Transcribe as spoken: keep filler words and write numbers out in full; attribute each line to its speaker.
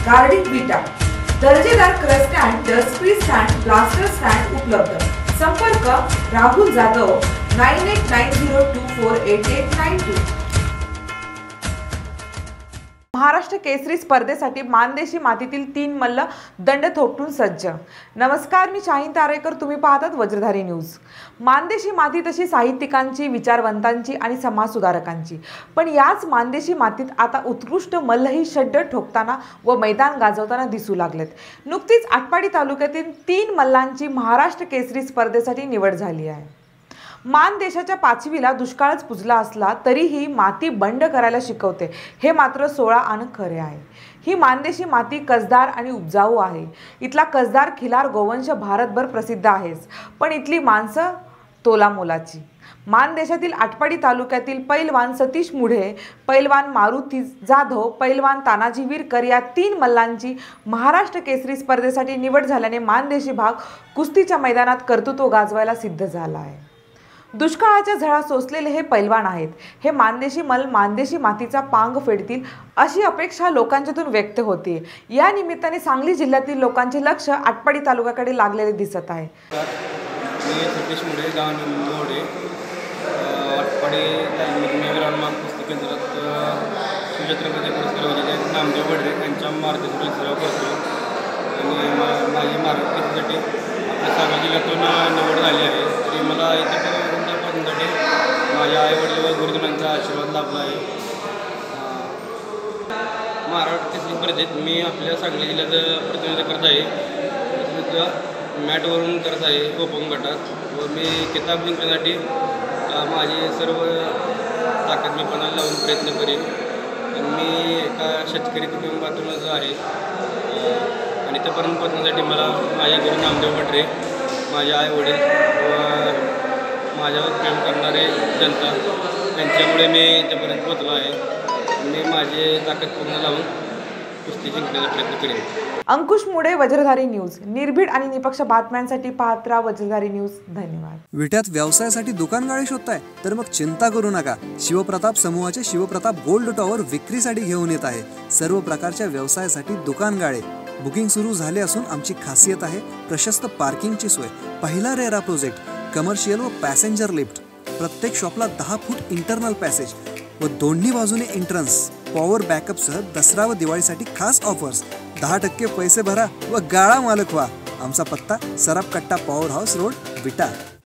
Speaker 1: गार्डिक विटा, दर्जेदार crush stand, dust free stand, blaster stand उपलब्ध। संपर्क Rahul Jadhav nine eight nine zero two four eight eight nine two. Maharashtra Kesari स्पर्धेसाठी मानदेशी मातीतील तीन मल्ल दंड थोपटून सज्ज। नमस्कार, मी शाहीन तारेकर, तुम्ही पाहतात वज्रधारी न्यूज। मानदेशी माती तशी साहित्यिकांची, विचारवंतांची आणि समाजसुधारकांची, पण याच मानदेशी मातीत आता उत्कृष्ट मल्लही षड्ड ठोकताना व मैदान गाजवताना दिसू लागलेत। नुकतीच आटपाडी तालुक्यातील तीन मल्लांची महाराष्ट्र केसरी स्पर्धेसाठी निवड झाली आहे। मान देशाच्या पाचवीला दुष्काळच पुजला असला तरीही माती बंड करायला शिकवते, हे मात्र सोळा आण खरे आहे। ही मानदेशी माती कसदार आणि उपजाऊ आहे। इथला कसदार खिलार गोवंश भारतभर प्रसिद्ध आहेच, पण इथली माणसं तोला मोलाची। मान देशातील आटपाडी तालुक्यातील पैलवान सतीश मुढे, पैलवान मारुती जाधव, पैलवान तानाजी विरकर या तीन मल्लांची महाराष्ट्र केसरी स्पर्धेसाठी निवड झाल्याने मानदेशी भाग कुस्तीच्या मैदानात कर्तृत्व गाजवायला सिद्ध झाला आहे। दुष्काळाच्या झळा सोसलेले हे पैलवान आहेत। हे मानदेशी मल मानदेशी मातीचा पांग फेडतील अशी अपेक्षा लोकांच्यातून व्यक्त होते। या निमित्ताने सांगली जिल्ह्यातील लोकांचे लक्ष आटपाडी तालुक्याकडे लागलेले दिसत आहे।
Speaker 2: मी सतीश मुढे, गाव निंबोडे, आटपाडी तालुक्यात कुस्ती केंद्रात सुछत्रपती पुरस्कार विजेते नामदेव बडरे यांच्या मार्गदर्शनाखाली सराव करतो आणि माझी मार्गदर्शनासाठी आपल्या सांगली जिल्ह्यातून निवड झाली आहे। तरी मला इथे माझ्या आई वडील व गुरुजनांचा आशीर्वाद लाभला आहे। महाराष्ट्र केसरी स्पर्धेत मी आपल्या सांगली जिल्ह्याचं प्रतिनिधित्व करत आहे। प्रतिनिधित्व मॅटवरून करत आहे कोपम गटात, व मी किताब जिंकण्यासाठी माझी सर्व ताकद मी पणाला लावून प्रयत्न करेन। मी एका शेतकरी कुटुंबातूनच आहे आणि इथंपर्यंत पोहोचण्यासाठी मला माझे गुरु नामदेव बडरे, माझे आई वडील व माझ्यावर प्रेम करणारे जनता त्यांच्यामुळे मी इथेपर्यंत पोहोचलो आहे। मी माझी ताकद पूर्ण लावून कुस्ती जिंकण्याचा प्रयत्न करेन।
Speaker 1: अंकुश मुडे, वज्रधारी न्यूज। निर्भीड आणि निपक्ष बातम्यांसाठी पाहत राहा वज्रधारी न्यूज। धन्यवाद।
Speaker 3: विट्यात व्यवसायासाठी दुकान गाळे शोधताय तर मग चिंता करू नका। शिवप्रताप समूहाचे शिवप्रताप गोल्ड टॉवर विक्रीसाठी घेऊन येत आहे। सर्व प्रकारच्या व्यवसायासाठी दुकान गाळे बुकिंग सुरू झाले असून आमची खासियत आहे प्रशस्त पार्किंगची सोय, पहिला रेरा प्रोजेक्ट, कमर्शियल व पॅसेंजर लिफ्ट, प्रत्येक शॉपला दहा फूट इंटरनल पॅसेज व दोन्ही बाजूने एंट्रन्स, पॉवर बॅकअप सह दसरा व दिवाळीसाठी खास ऑफर्स। दहा टक्के पैसे भरा व गाळा मालक व्हा। आमचा पत्ता सराफ कट्टा पॉवर हाऊस रोड, विटा।